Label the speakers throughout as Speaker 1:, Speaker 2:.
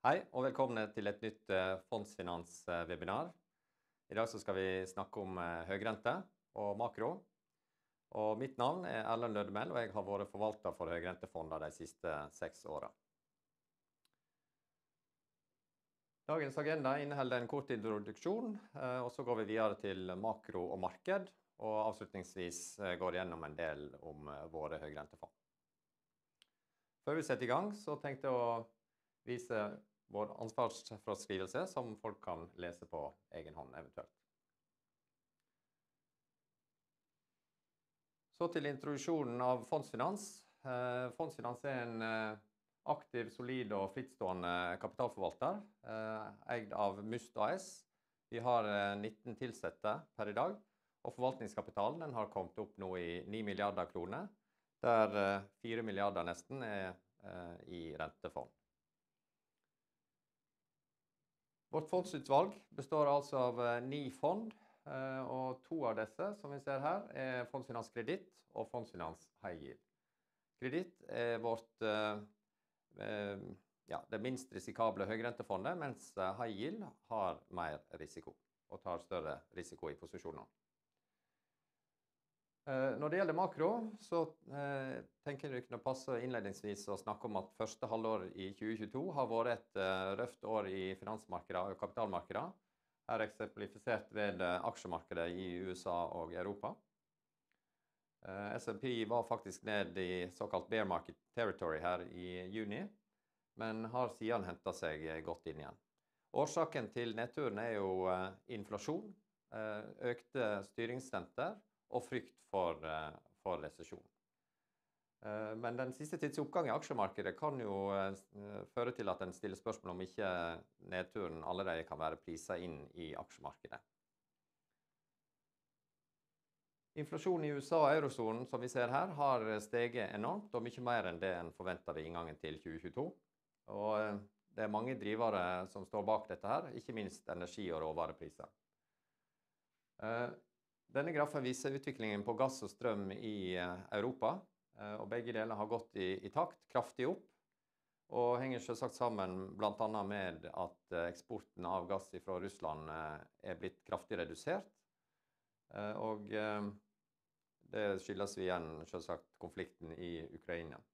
Speaker 1: Hei, og velkommen til et nytt fondsfinans-webinar. I dag så skal vi snakke om høyrente og makro. Og mitt navn er Erlend Lødemel, og jeg har vært forvalter for høyrentefonder de siste 6 årene. Dagens agenda inneholder en kort introduksjon, og så går vi videre til makro og marked, og avslutningsvis går jeg gjennom en del om våre høyrentefond. Før vi setter i gang, så tenkte jeg å vise vår ansvarsfraskrivelse som folk kan lese på egen hånd eventuelt. Så til introduksjonen av fondsfinans. Fondsfinans er en aktiv, solid og frittstående kapitalforvalter, eid av Must AS. Vi har 19 tilsette per i dag, og forvaltningskapitalen den har kommet opp nå i 9 milliarder kroner, der 4 milliarder nesten er i rentefond. Vårt fondsutvalg består altså av 9 fond, og 2 av disse, som vi ser her, er Fondsfinans Kreditt og Fondsfinans High Yield. Kreditt er det minst risikable høyrentefondet, mens High Yield har mer risiko og tar større risiko i posisjonene. Når det gjelder makro, så tenker jeg det kunne passe innledningsvis å snakke om at første halvår i 2022 har vært et røft år i finansmarkedet og kapitalmarkedet, her eksemplifisert ved aksjemarkedet i USA og Europa. S&P var faktisk ned i såkalt bear market territory her i juni, men har siden hentet seg godt inn igjen. Årsaken til nedturen er jo inflasjon, økte styringsrenter, og frykt for resesjon. Men den siste tids oppgang i aksjemarkedet kan jo føre til at en stiller spørsmål om ikke nedturen allerede kan være priset inn i aksjemarkedet. Inflasjonen i USA og eurozonen, som vi ser her, har steget enormt, og mye mer enn det en forventet ved inngangen til 2022. Og det er mange drivere som står bak dette her, ikke minst energi- og råvarepriser. Denne grafen viser utviklingen på gass og strøm i Europa, og begge deler har gått i takt, kraftig opp, og henger selvsagt sammen blant annet med at eksporten av gass fra Russland er blitt kraftig redusert, og det skyldes vi igjen selvsagt konflikten i Ukraina.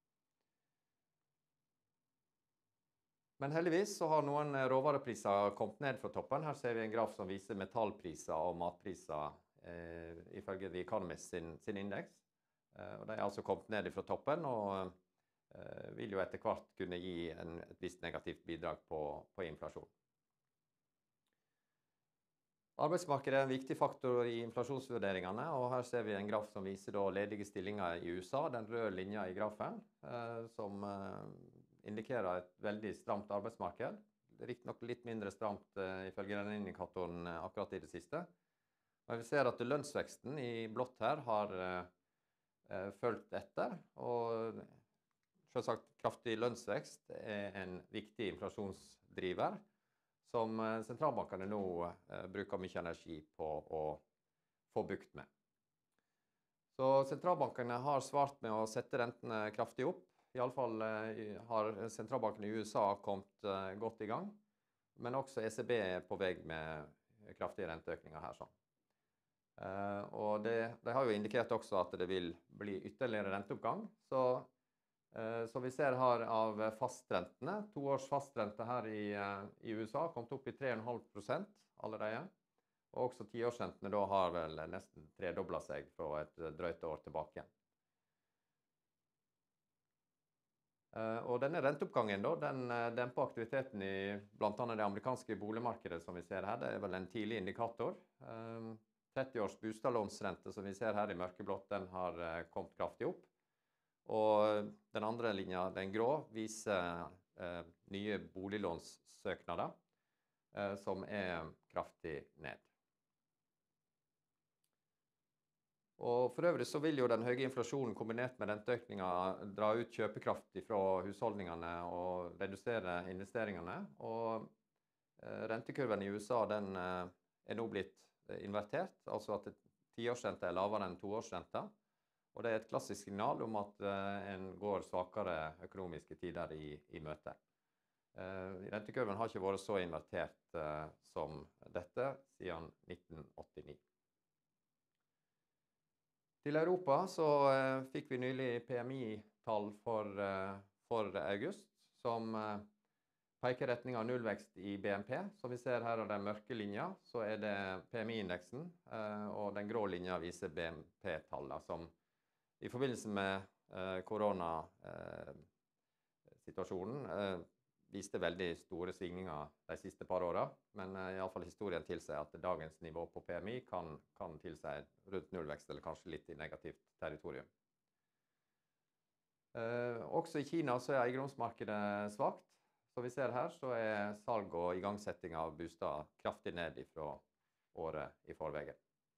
Speaker 1: Men heldigvis så har noen råvarepriser kommet ned fra toppen. Her ser vi en graf som viser metallpriser og matpriser ifølge The Economist sin indeks. Og de er altså kommet ned fra toppen og vil jo etter hvert kunne gi et visst negativt bidrag på inflasjon. Arbeidsmarkedet er en viktig faktor i inflasjonsvurderingene, og her ser vi en graf som viser da ledige stillinger i USA, den røde linja i grafen, som indikerer et veldig stramt arbeidsmarked. Riktignok litt mindre stramt ifølge denne indikatoren akkurat i det siste. Men vi ser at lønnsveksten i blått her har fulgt etter, og selvsagt kraftig lønnsvekst er en viktig inflasjonsdriver, som sentralbankene nå bruker mye energi på å få bukt med. Så sentralbankene har svart med å sette rentene kraftig opp. I alle fall har sentralbankene i USA kommet godt i gang, men også ECB er på vei med kraftige renteøkninger her. Og de har jo indikert også at det vil bli ytterligere renteoppgang, så vi ser her av fastrentene, 2 års fastrente her i USA har kommet opp i 3,5% allerede, og også 10-årsrentene da har vel nesten tredoblet seg fra et drøyt år tilbake. Og denne renteoppgangen da, den demper aktiviteten i blant annet det amerikanske boligmarkedet som vi ser her. Det er vel en tidlig indikator. 30-års bostadlånsrente som vi ser her i mørkeblått, den har kommet kraftig opp. Og den andre linja, den grå, viser nye boliglånssøknader som er kraftig ned. Og for øvrig så vil jo den høye inflasjonen kombinert med renteøkninger dra ut kjøpekraft fra husholdningene og redusere investeringene. Og rentekurven i USA den er nå blitt invertert, altså at 10-årsrente er lavere enn 2-årsrente. Og det er et klassisk signal om at en går svakere økonomiske tider i møte. rentekurven har ikke vært så invertert som dette siden 1989. Til Europa så fikk vi nylig PMI-tall for august, som peker retning av nullvekst i BNP. Som vi ser her av den mørke linja, så det PMI-indeksen, og den grå linja viser BNP-tallene, som i forbindelse med koronasituasjonen viste veldig store svingninger de siste par årene, men i alle fall historien tilsier at dagens nivå på PMI kan tilsi rundt nullvekst, eller kanskje litt i negativt territorium. Også i Kina så eiendomsmarkedet svagt. Som vi ser her, så salg og igangsetting av bosteder kraftig ned fra året i forveien.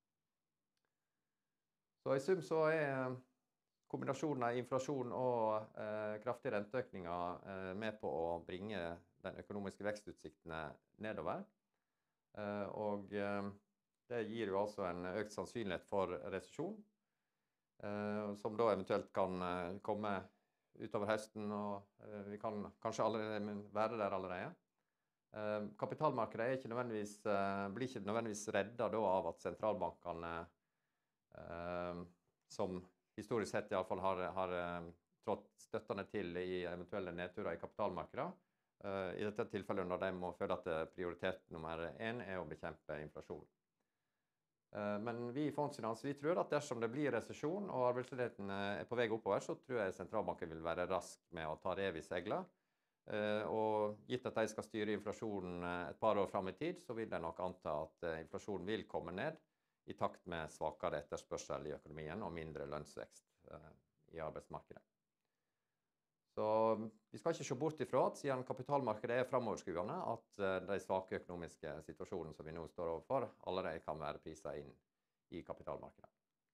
Speaker 1: Så i sum så kombinasjonen av inflasjon og kraftige renteøkninger med på å bringe den økonomiske vekstutsiktene nedover. Og det gir jo altså en økt sannsynlighet for resesjon, som da eventuelt kan komme utover høsten, og vi kan kanskje allerede være der allerede. Kapitalmarkedet blir ikke nødvendigvis reddet da av at sentralbankene, som historisk sett i alle fall har trådt støttende til i eventuelle nedturer i kapitalmarkedet. I dette tilfellet når de må føle at prioritet nummer 1 å bekjempe inflasjon. Men vi i Fondsfinans, vi tror at dersom det blir resesjon og arbeidsledigheten på vei oppover, så tror jeg sentralbanken vil være rask med å ta rev i segler. Og gitt at de skal styre inflasjonen et par år frem i tid, så vil de nok anta at inflasjonen vil komme ned i takt med svakere etterspørsel i økonomien og mindre lønnsvekst i arbeidsmarkedet. Så vi skal ikke se bort ifra at siden kapitalmarkedet fremoverskuende, at de svake økonomiske situasjonen som vi nå står overfor, allerede kan være priset inn i kapitalmarkedet.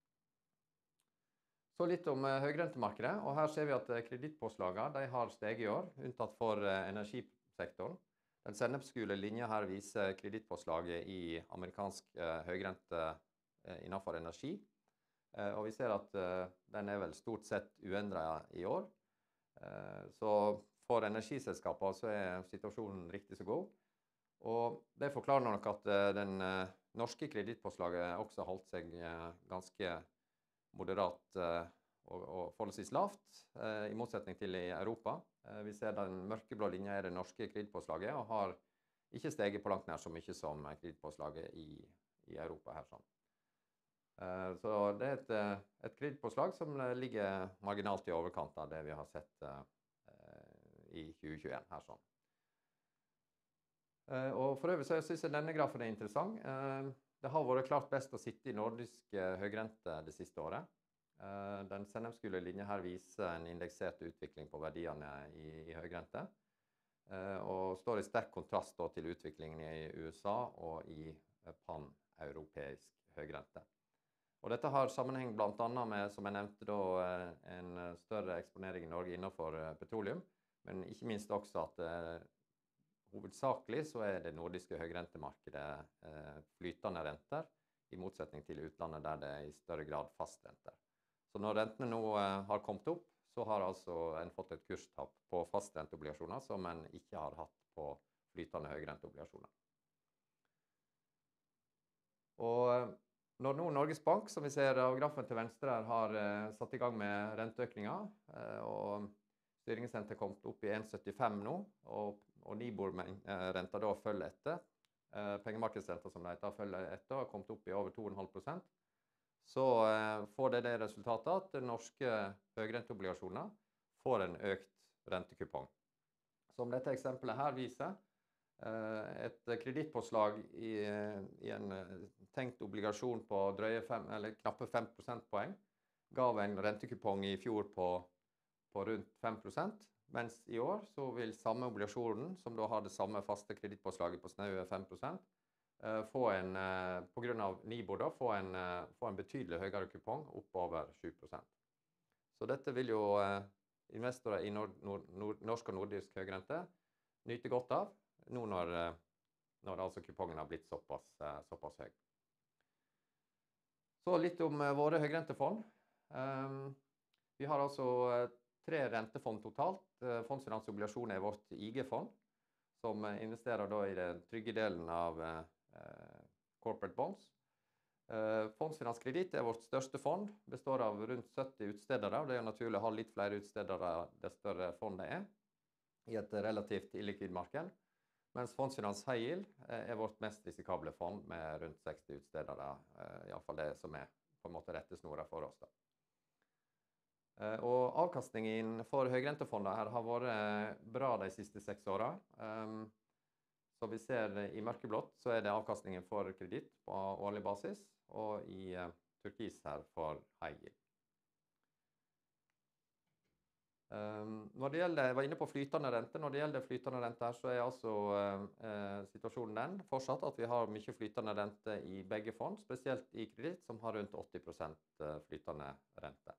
Speaker 1: Så litt om høyrentemarkedet, og her ser vi at kredittpåslagene har steget i år, unntatt for energisektoren. Den sennepsgule linja her viser kredittpåslaget i amerikansk høyrente innenfor energi, og vi ser at den vel stort sett uendret i år. Så for energiselskaper så situasjonen riktig så god, og det forklarer nok at den norske kredittpåslaget også holdt seg ganske moderat og forholdsvis lavt, i motsetning til i Europa. Vi ser den mørkeblå linja det norske kredittpåslaget, og har ikke steget på langt nær så mye som kredittpåslaget i Europa her sånn. Så det et kredittpåslag som ligger marginalt i overkant av det vi har sett i 2021 her sånn. Og for øvrig så synes jeg denne grafen interessant. Det har vært klart best å sitte i nordisk høyrente det siste året. Den sennepsgule linja her viser en indeksert utvikling på verdiene i høyrente, og står i sterk kontrast til utviklingen i USA og i pan-europeisk høyrente. Og dette har sammenheng blant annet med, som jeg nevnte da, en større eksponering i Norge innenfor petroleum, men ikke minst også at hovedsakelig så det nordiske høyrentemarkedet flytende renter, i motsetning til utlandet der det i større grad fastrenter. Så når rentene nå har kommet opp, så har altså en fått et kurstap på fastrenteobligasjoner som en ikke har hatt på flytende høyrenteobligasjoner. Og når nå Norges Bank, som vi ser av grafen til venstre her, har satt i gang med renteøkninger, og styringsrente kommet opp i 1,75 nå, og Nibor-renta da følger etter. Pengemarkedsrenta som det heter følger etter, har kommet opp i over 2,5%. Så får det resultatet at norske høyrenteobligasjoner får en økt rentekupong. Som dette eksempelet her viser, et kredittpåslag i en tenkt obligasjon på knappe 5 prosentpoeng gav en rentekupong i fjor på rundt 5%, mens i år så vil samme obligasjonen, som da har det samme faste kredittpåslaget på snaue 5%, på grunn av Nibor da, få en betydelig høyere kupong oppover 7%. Så dette vil jo investorer i norsk og nordisk høyrente nyte godt av, nå når altså kupongen har blitt såpass høy. Så litt om våre høyrentefond. Vi har altså 3 rentefond totalt. Fondsfinansobligasjoner vårt IG-fond, som investerer da i den trygge delen av corporate bonds. Fondsfinans Kreditt er vårt største fond, består av rundt 70 utstedere, og det er naturlig å ha litt flere utstedere dess større fondet er, i et relativt illikvid marked. Mens Fondsfinans High Yield er vårt mest risikable fond med rundt 60 utstedere, i alle fall det som er på en måte rettesnora for oss da. Og avkastningen for høyrentefondet her har vært bra de siste 6 årene. Så vi ser i mørkeblått så er det avkastningen for kreditt på årlig basis, og i turkis her for high yield. Jeg var inne på flytende rente. Når det gjelder flytende rente her, så er altså situasjonen den fortsatt at vi har mye flytende rente i begge fond, spesielt i kreditt, som har rundt 80% flytende rente.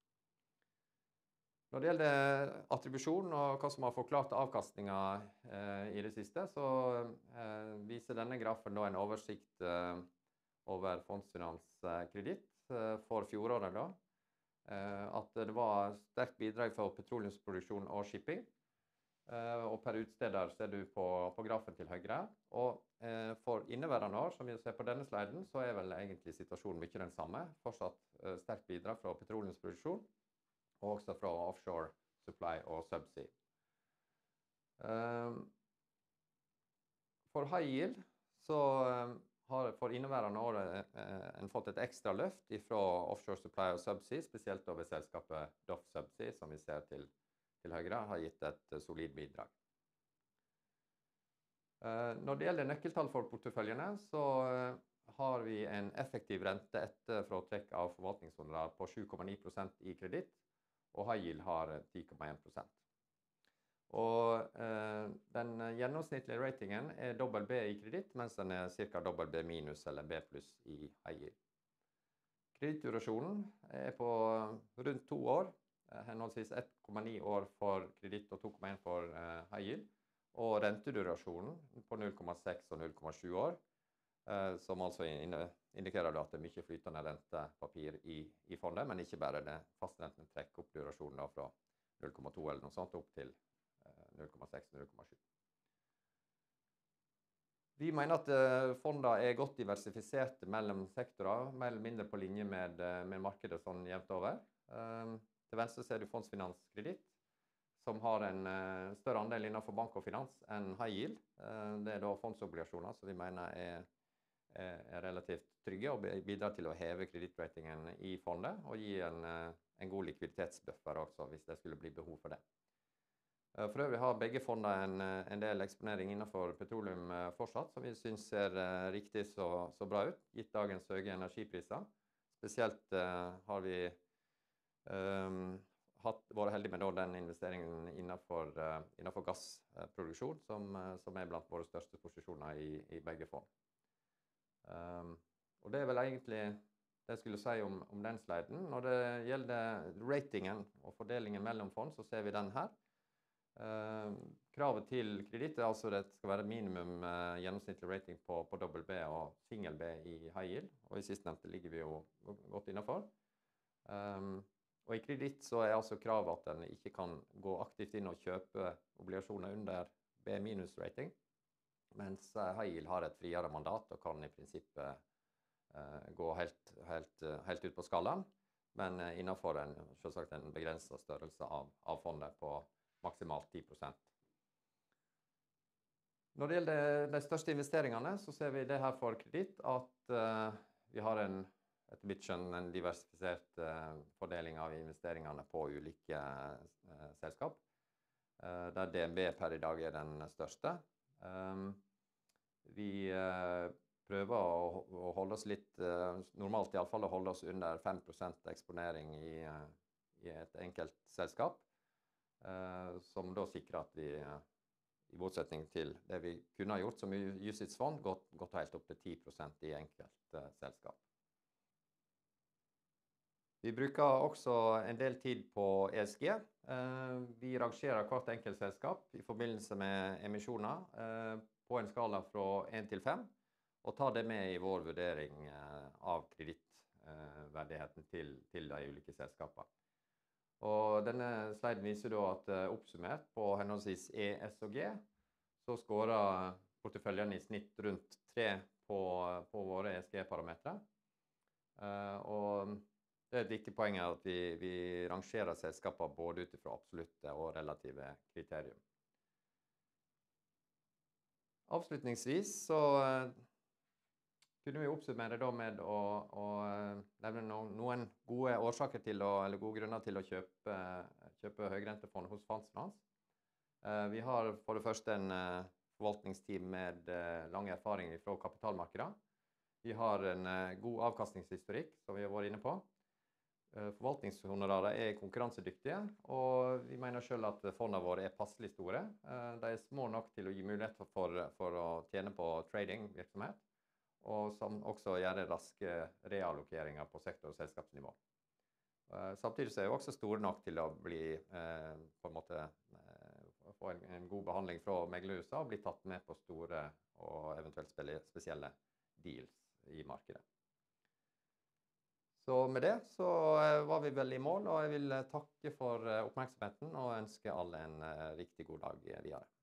Speaker 1: Når det gjelder attribusjon og hva som har forklart avkastningen i det siste, så viser denne grafen da en oversikt over Fondsfinans Kreditt for fjoråret da. At det var sterkt bidrag for petroleumsproduksjon og shipping. Og per utsteder ser du på grafen til høyre. Og for inneværende år, som vi ser på denne sliden, så er vel egentlig situasjonen mye den samme. Fortsatt sterkt bidrag fra petroleumsproduksjon, og også fra offshore supply og subsea. For high yield så har for inneværende år en fått et ekstra løft fra offshore supply og subsea, spesielt over selskapet DOF Subsea, som vi ser til høyre, har gitt et solid bidrag. Når det gjelder nøkkeltall for porteføljene, så har vi en effektiv rente etter fråtrekk av forvaltningshonorar på 7,9% i kreditt, og high yield har 10,1%. Og den gjennomsnittlige ratingen er dobbelt B i kreditt, mens den er ca. dobbelt B minus eller B pluss i high yield. Kredittdurasjonen er på rundt 2 år, henholdsvis 1,9 år for kreditt og 2,1 for high yield, og rentedurasjonen på 0,6 og 0,7 år, som altså indikerer at det er mye flytende rentepapir i fondet, men ikke bare det. Fastrenten trekker opp durasjonen da fra 0,2 eller noe sånt opp til 0,6-0,7. Vi mener at fondene er godt diversifisert mellom sektorer, mer eller mindre på linje med markedet sånn jevnt over. Til venstre ser du Fondsfinans Kreditt, som har en større andel innenfor bank og finans enn high yield. Det er da fondsobligasjoner som vi mener er relativt trygge og bidrar til å heve kredittratingen i fondet og gi en god likviditetsbuffer også, hvis det skulle bli behov for det. For øvrig har begge fondene en del eksponering innenfor petroleum fortsatt, som vi synes ser riktig så bra ut, gitt dagens høye energipriser. Spesielt har vi vært heldige med den investeringen innenfor gassproduksjon, som er blant våre største posisjoner i begge fond. Og det er vel egentlig det jeg skulle si om den sliden. Når det gjelder ratingen og fordelingen mellom fond, så ser vi den her. Kravet til kreditt er altså at det skal være minimum gjennomsnittlig rating på dobbelt B og single B i high yield, og i sistnevnte ligger vi jo godt innenfor. Og i kreditt så er altså kravet at den ikke kan gå aktivt inn og kjøpe obligasjoner under B minus rating, mens high yield har et friere mandat og kan i prinsippet gå helt ut på skalaen, men innenfor selvsagt en begrenset størrelse av fondet på maksimalt 10%. Når det gjelder de største investeringene, så ser vi det her for kreditt at vi har etter mitt skjønn en diversifisert fordeling av investeringene på ulike selskap, der DNB per i dag er den største. Vi prøver å holde oss litt, normalt i alle fall å holde oss under 5% eksponering i et enkelt selskap, som da sikrer at vi, i motsetning til det vi kunne ha gjort som UCITS-fond, gått helt opp til 10% i enkelt selskap. Vi bruker også en del tid på ESG. Vi rangerer hvert enkelt selskap i forbindelse med emisjoner på en skala fra 1 til 5, og tar det med i vår vurdering av kredittverdigheten til de ulike selskapene. Og denne sliden viser da at oppsummert på henholdsvis E, S og G, så skårer porteføljen i snitt rundt 3 på våre ESG-parametre. Og det er et viktig poeng at vi rangerer selskaper både ut fra absolutte og relative kriterium. Avslutningsvis så kunne vi oppsummere da med å nevne noen gode årsaker til eller gode grunner til å kjøpe høyrentefond hos Fondsfinans. Vi har for det første en forvaltningsteam med lang erfaring fra kapitalmarkedet. Vi har en god avkastningshistorikk, som vi har vært inne på. Forvaltningshonorarer er konkurransedyktige, og vi mener selv at fondene våre er passelig store. De er små nok til å gi mulighet for å tjene på tradingvirksomhet, og som også gjør raske reallokeringer på sektor- og selskapsnivå. Samtidig så er vi også store nok til å bli på en måte få en god behandling fra meglerhuset og bli tatt med på store og eventuelt spesielle deals i markedet. Så med det så var vi vel i mål, og jeg vil takke for oppmerksomheten og ønske alle en riktig god dag videre.